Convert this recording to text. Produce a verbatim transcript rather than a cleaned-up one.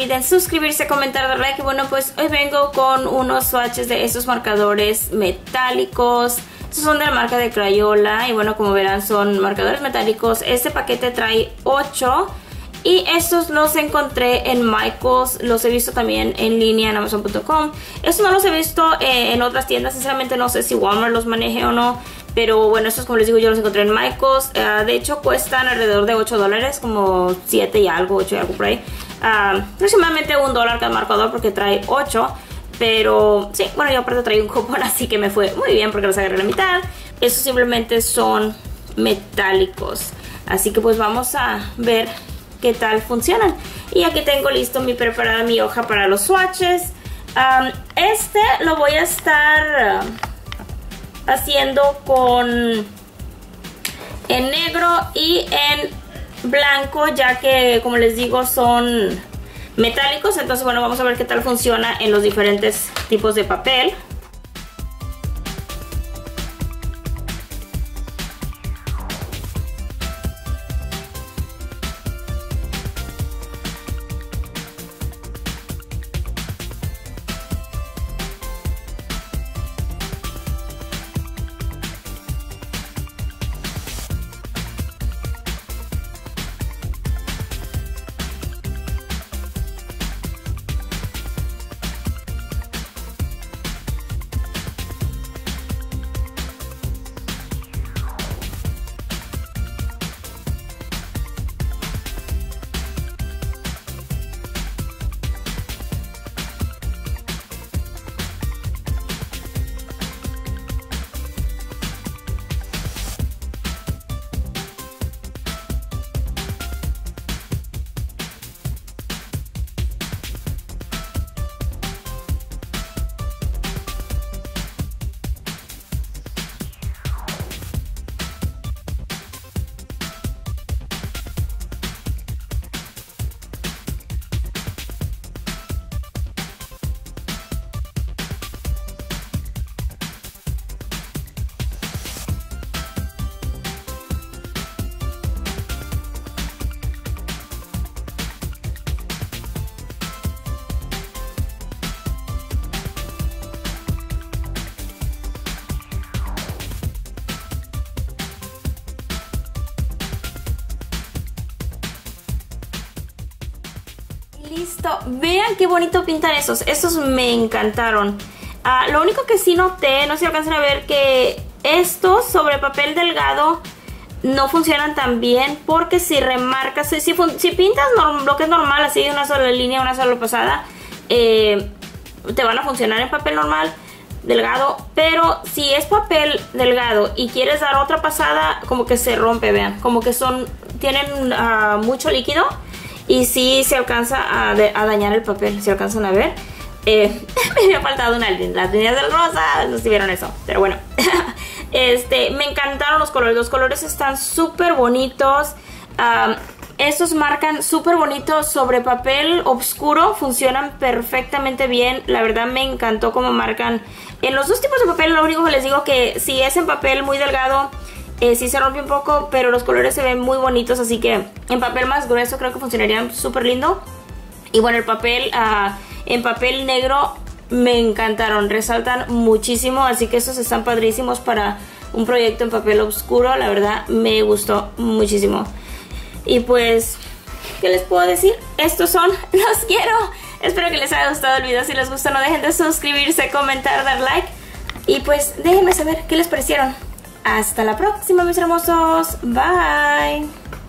olviden suscribirse, comentar, dar like. Y bueno, pues hoy vengo con unos swatches de estos marcadores metálicos. Estos son de la marca de Crayola y bueno, como verán son marcadores metálicos. Este paquete trae ocho y estos los encontré en Michaels. Los he visto también en línea en Amazon punto com. Estos no los he visto eh, en otras tiendas. Sinceramente no sé si Walmart los maneje o no. Pero bueno, estos como les digo yo los encontré en Michaels. Uh, de hecho cuestan alrededor de ocho dólares, como siete y algo, ocho y algo por ahí. Uh, aproximadamente un dólar cada marcador porque trae ocho. Pero sí, bueno, yo aparte traí un cupón, así que me fue muy bien porque los agarré a la mitad. Estos simplemente son metálicos. Así que pues vamos a ver qué tal funcionan. Y aquí tengo listo mi preparada mi hoja para los swatches. Um, este lo voy a estar... Uh, haciendo con en negro y en blanco, ya que como les digo son metálicos. Entonces bueno, vamos a ver qué tal funciona en los diferentes tipos de papel. Listo, vean qué bonito pintan esos. Estos me encantaron. uh, Lo único que sí noté, no sé si alcanzan a ver, que estos sobre papel delgado no funcionan tan bien, porque si remarcas, si, si, si pintas lo que es normal, así de una sola línea, una sola pasada, eh, te van a funcionar en papel normal delgado. Pero si es papel delgado y quieres dar otra pasada, como que se rompe, vean, como que son, tienen uh, mucho líquido. Y sí se alcanza a, de, a dañar el papel, si alcanzan a ver. Eh, me había faltado una línea, las líneas del rosa, no sé si vieron eso, pero bueno. este, me encantaron los colores, los colores están súper bonitos. Um, estos marcan súper bonitos sobre papel oscuro, funcionan perfectamente bien. La verdad me encantó cómo marcan en los dos tipos de papel. Lo único que les digo que si es en papel muy delgado, Eh, sí se rompe un poco, pero los colores se ven muy bonitos, así que en papel más grueso creo que funcionarían súper lindo. Y bueno, el papel uh, en papel negro me encantaron, resaltan muchísimo, así que estos están padrísimos para un proyecto en papel oscuro. La verdad me gustó muchísimo. Y pues, ¿qué les puedo decir? Estos son, los quiero. Espero que les haya gustado el video. Si les gustó, no dejen de suscribirse, comentar, dar like. Y pues déjenme saber qué les parecieron. Hasta la próxima, mis hermosos. Bye.